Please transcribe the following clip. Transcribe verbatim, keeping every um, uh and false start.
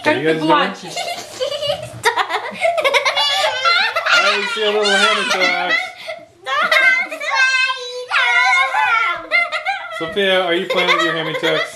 Are you guys blunt. doing? I see a little hammy tux. Sophia, are you playing with your hammy tux?